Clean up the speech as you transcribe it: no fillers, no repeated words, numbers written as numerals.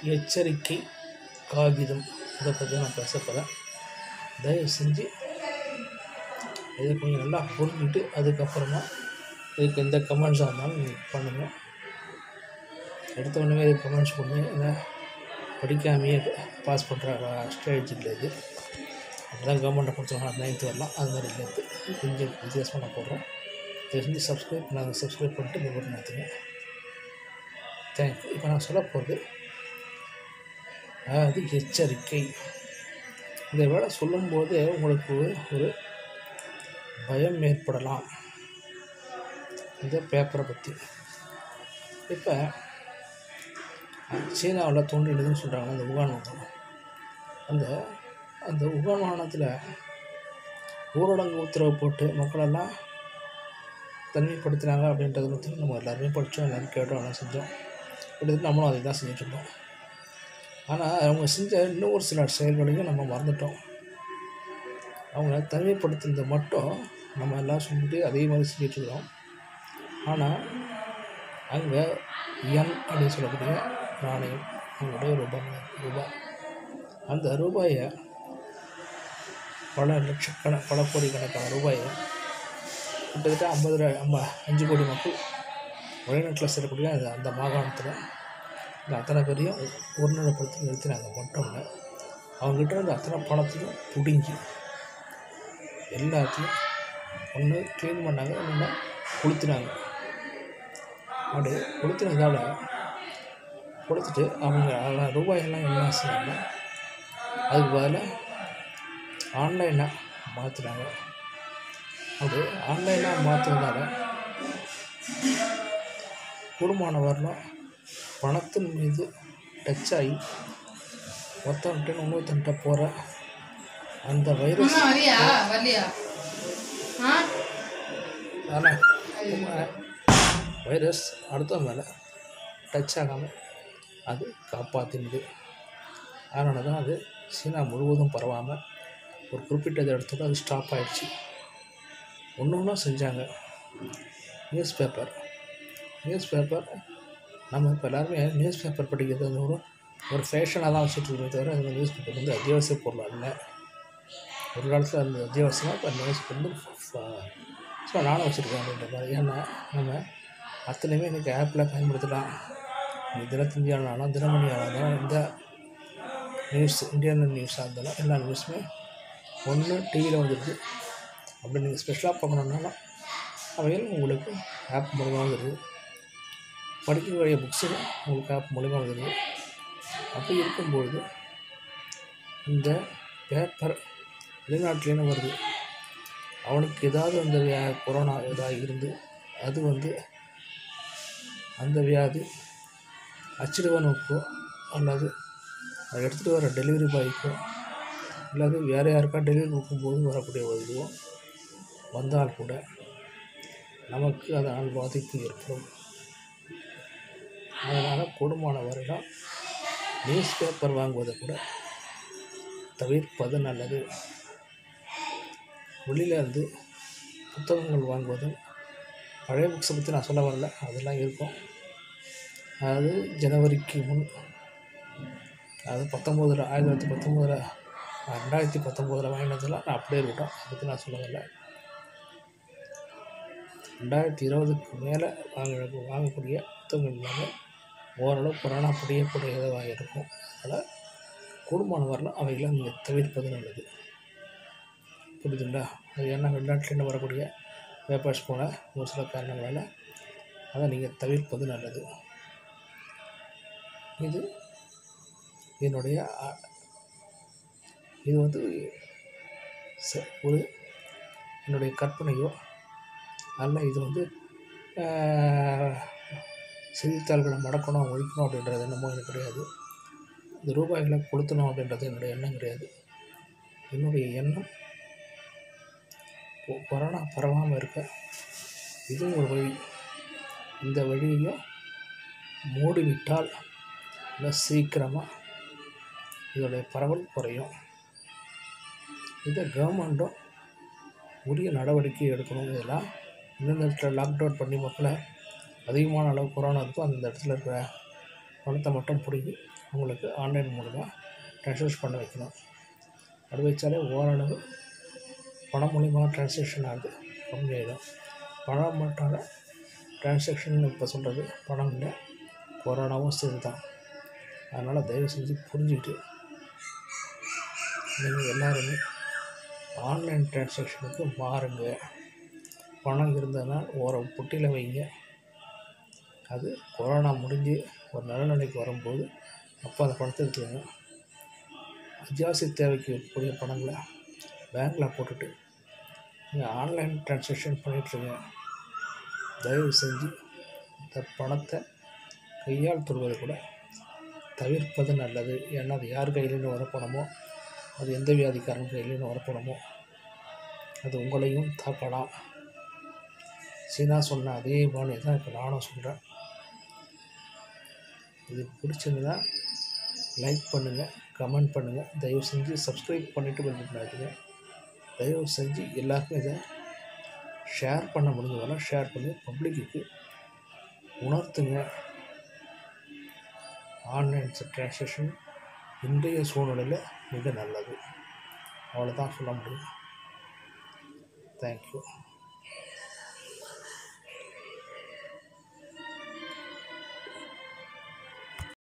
எச்சரிக்கை காகிதம் இதை பற்றி நான் பேச போகிறேன். தயவு செஞ்சு இதை கொஞ்சம் நல்லா புரிஞ்சுட்டு அதுக்கப்புறமா இதுக்கு எந்த கமெண்ட்ஸாக இருந்தாலும் நீங்கள் பண்ணுங்கள். எடுத்த உடனே இது கமெண்ட்ஸ் பண்ணி ஏன்னா படிக்காமையே பாஸ் பண்ணுற ஸ்டேஜ் இல்லை இது. அப்போதான் கவர்மெண்ட்டை கொடுத்துருவாங்க 9th வரலாம். அது மாதிரி இல்லை, கொஞ்சம் வித்தியாசமாக நான் போடுறேன். இதை செஞ்சு சப்ஸ்கிரைப் பண்ணிட்டு இந்த பட்டன் எடுத்துங்க. தேங்க்யூ. இப்போ நான் சொல்ல போகிறது அதாவது எச்சரிக்கை. இதை விட சொல்லும்போது உங்களுக்கு ஒரு பயம் ஏற்படலாம் இந்த பேப்பரை பற்றி. இப்போ சீனாவில் தோன்றினதுன்னு சொல்கிறாங்க அந்த உகான் மாகாணம். அந்த உகான் மாகாணத்தில் ஊரடங்கு உத்தரவு போட்டு மக்களெல்லாம் தனிமைப்படுத்தினாங்க அப்படின்றத பற்றி நம்ம எல்லாருமே படித்தோம், எல்லோரும் கேட்டோம், எல்லாம் செஞ்சோம். கிட்டத்தட்ட நம்மளும் அதை தான் செஞ்சிட்ருக்கோம். ஆனால் அவங்க செஞ்ச இன்னும் ஒரு சில செயல்களையும் நம்ம மறந்துட்டோம். அவங்க தனிமைப்படுத்துனதை மட்டும் நம்ம எல்லாம் சொல்லிட்டு அதே மாதிரி செஞ்சிட்ருக்கிறோம். ஆனால் அங்கே யன் அப்படின்னு சொல்லக்கூடிய நாணயம், அவங்களுடைய ரூபாய், அந்த ரூபாயை பல கோடிக்கணக்கான ரூபாயை கிட்டத்தட்ட 5 கோடி மக்கள் வெளிநாட்டில் சேரக்கூடிய அந்த மாகாணத்தில் அத்தனை பேரையும் ஒருநிலைப்படுத்தி நிறுத்தினாங்க. மட்டும் இல்லை, அவங்ககிட்ட இருந்த அத்தனை பணத்தையும் பிடுங்கி எல்லாத்தையும் ஒன்று க்ளீன் பண்ணாங்க, இல்லைன்னா கொளுத்தினாங்க. அப்படி கொளுத்தினதால் கொடுத்துட்டு அவங்க ரூபாயெல்லாம் என்ன செய்வாங்க, அதுக்கு பதிலாக ஆன்லைனாக மாற்றினாங்க. அது ஆன்லைனாக மாற்றுறதால கூடுமான வரலாம் பணத்தின் மீது டச் ஆகி ஒருத்தன்ட்டு இன்னொருத்தன்ட்ட போகிற அந்த வைரஸ் அடுத்த மேலே டச் ஆகாமல் அது காப்பாற்றினது. அதனால தான் அது சீனா முழுவதும் பரவாமல் ஒரு குறிப்பிட்ட இடத்துல அது ஸ்டாப் ஆகிடுச்சு. ஒன்றும் செஞ்சாங்க. நியூஸ் பேப்பர் நம்ம இப்போ எல்லாருமே நியூஸ் பேப்பர் படிக்கிறது வந்து ஒரு ஃபேஷனாக தான் வச்சுட்ருக்கோமே தவிர அந்த நியூஸ் பேப்பர் வந்து அத்தியாவசிய பொருள் இல்லை. ஒரு காலத்தில் அந்த அத்தியாவசியமாக இப்போ நியூஸ் பேப்பர் ஸோ நானும் வச்சுருக்கேன் அப்படின்ற மாதிரி. ஏன்னா நம்ம அத்தனையுமே இன்றைக்கி ஆப்பில் பயன்படுத்தலாம். தினத்தந்தியானாலும் தினமணி ஆனாலும் இந்த நியூஸ் இந்தியன் நியூஸாக இருந்தாலும் எல்லா நியூஸுமே ஒன்று டிவியில் வந்துடுது. அப்படி நீங்கள் ஸ்பெஷலாக பார்க்கணுன்னாலும் அவைகள் உங்களுக்கு ஆப் மூலிமா வந்துடுது. படிக்கக்கூடிய புக்ஸும் உங்களுக்கு ஆப் மூலிமா வந்துடுது. அப்படி இருக்கும்பொழுது இந்த பேப்பர் வெளிநாட்டிலேன்னு வருது. அவனுக்கு ஏதாவது அந்த கொரோனா ஏதாவது இருந்து அது வந்து அந்த வியாதி அச்சிடுவனுக்கோ அல்லது அதை எடுத்துகிட்டு வர டெலிவரி பாய்க்கோ அல்லது வேறு யாருக்கா டெலிவரி கொடுக்கும்போது வரக்கூடிய ஒரு இதுவோ வந்தால் கூட நமக்கு அதனால் பாதிப்பு ஏற்படும். அதனால் கூடுமான வரையிலும் நியூஸ் பேப்பர் வாங்குவதை கூட தவிர்ப்பது நல்லது. வெளியில் இருந்து புத்தகங்கள் வாங்குவதும் பழைய புக்ஸை பற்றி நான் சொல்ல வரல, அதெல்லாம் இருக்கும். அதாவது ஜனவரிக்கு முன், அதாவது 2019 வாங்கினதெல்லாம் நான் அப்படியே இருக்கட்டும், அதை பற்றி நான் சொல்ல வரல. 2020க்கு மேலே வாங்கக்கூடிய புத்தகங்கள் எல்லாமே ஓரளவு கொரோனா படியக்கூடியதாக இருக்கும். அதனால் கூடுமான வரலாம் அவைகளை நீங்கள் தவிர்ப்பது நல்லது. புரியுதுங்களா? அது ஏன்னா வெளிநாட்டிலேருந்து வரக்கூடிய பேப்பர்ஸ் போல ஒரு சில காரணங்களால் அதை நீங்கள் தவிர்ப்பது நல்லது. இது வந்து என்னுடைய கற்பனையோ அல்ல. இது வந்து செய்தித்தாள்களை மடக்கணும், ஒழிக்கணும் அப்படின்றது என்னமோ எனக்கு கிடையாது. இந்த ரூபாய்களை கொளுத்தணும் அப்படின்றது என்னுடைய எண்ணம் கிடையாது. என்னுடைய எண்ணம் கொரோனா பரவாமல் இருக்க இதுவும் ஒரு வழி. இந்த வழியையும் மூடிவிட்டால் இன்னும் சீக்கிரமாக இதோடைய பரவல் குறையும். இதை கவர்மெண்ட்டும் உரிய நடவடிக்கை எடுக்கணும். இதெல்லாம் எந்தெந்த இடத்துல லாக்டவுன் பண்ணி மக்களை அதிகமான அளவு கொரோனா இருக்கோ அந்த இடத்துல இருக்கிற பணத்தை மட்டும் பிடுங்கி உங்களுக்கு ஆன்லைன் மூலமாக ட்ரான்ஸ்ஃபர் பண்ண வைக்கணும். அது வச்சாலே ஓரளவு பணம் மூலிமா ட்ரான்சாக்ஷன் ஆகுது கம்மியாயிடும். பணம் மட்டும் ட்ரான்சாக்ஷன் இப்போ சொல்கிறது பணம் இல்லை, கொரோனாவும் சரி தான். அதனால் தயவு செஞ்சு புரிஞ்சுக்கிட்டு நீங்கள் எல்லோருமே ஆன்லைன் ட்ரான்சாக்ஷனுக்கு மாறுங்க. பணம் இருந்ததுன்னா ஒரு புட்டியில் வைங்க. அது கொரோனா முடிஞ்சு ஒரு நல்ல நிலைக்கு வரும்போது அப்போ அந்த பணத்தை எடுத்துக்கோங்க. அத்தியாவசிய தேவைக்கு இருக்கக்கூடிய பணங்களை பேங்க்கில் போட்டுட்டு நீங்கள் ஆன்லைன் ட்ரான்சாக்ஷன் பண்ணிகிட்ருங்க. தயவு செஞ்சு இந்த பணத்தை கையால் தொடுவதை கூட தவிர்ப்பது நல்லது. ஏன்னா அது யார் கையிலேருந்து வர பணமோ, அது எந்த வியாதிக்காரன் கையிலேருந்து வர பணமோ அது உங்களையும் தாக்கலாம். சீனா சொன்ன அதே பாணி தான் இப்போ நானும் சொல்கிறேன். இது பிடிச்சிருந்தா லைக் பண்ணுங்கள், கமெண்ட் பண்ணுங்கள். தயவு செஞ்சு சப்ஸ்கிரைப் பண்ணிவிட்டு பண்ணிட்டுனாச்சுங்க. தயவு செஞ்சு எல்லாருக்கும் இதை ஷேர் பண்ண முடிஞ்சவெல்லாம் ஷேர் பண்ணி பப்ளிக்கு உணர்த்துங்க. ஆன்லைன் ட்ரான்சாக்ஷன் இன்றைய சூழ்நிலையில் மிக நல்லது. அவ்வளோதான் சொல்ல முடியும். தேங்க்யூ.